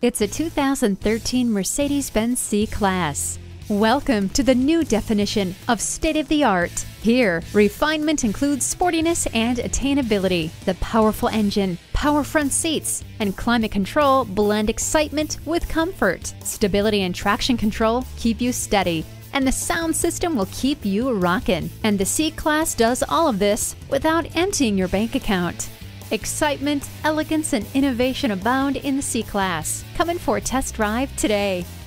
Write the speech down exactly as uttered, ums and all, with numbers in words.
It's a two thousand thirteen Mercedes-Benz C-Class. Welcome to the new definition of state-of-the-art. Here, refinement includes sportiness and attainability. The powerful engine, power front seats, and climate control blend excitement with comfort. Stability and traction control keep you steady, and the sound system will keep you rockin'. And the C-Class does all of this without emptying your bank account. Excitement, elegance, and innovation abound in the C-Class. Come in for a test drive today.